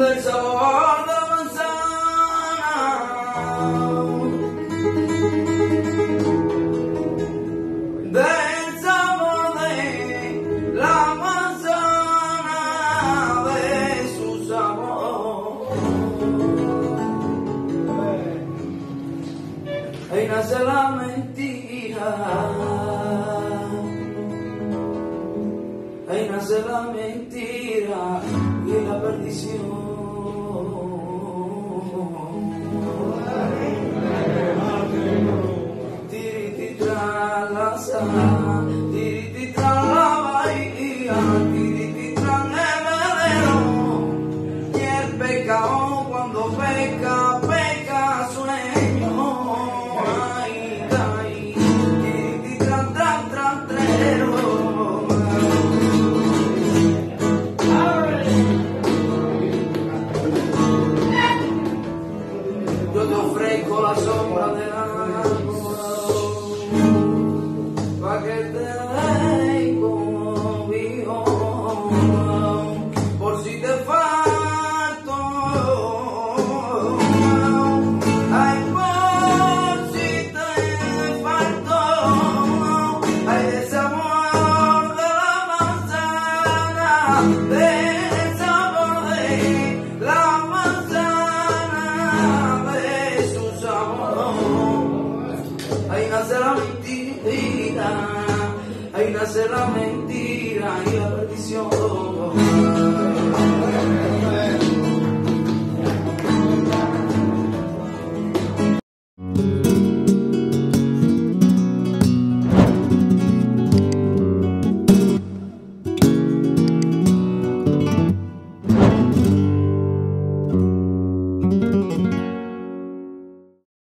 del sabor de la manzana, del sabor de la manzana, de su sabor. Ahí nace la mentira, ahí nace la mentira y la perdición. Tiriti tras la sal, tiriti tras la bahía, tiriti tras el velero. Y el pecado cuando peca, peca sueño. Ay, ay, tiriti tras tras tras trero. Yo te ofrezco la sombra del árbol pa' que te dé como vivo, por si te falto, ay, por si te falto, ay, de sabor de la manzana, del sabor de la manzana, de su sabor. Ahí nace la mentira, ahí nace la mentira y la perdición.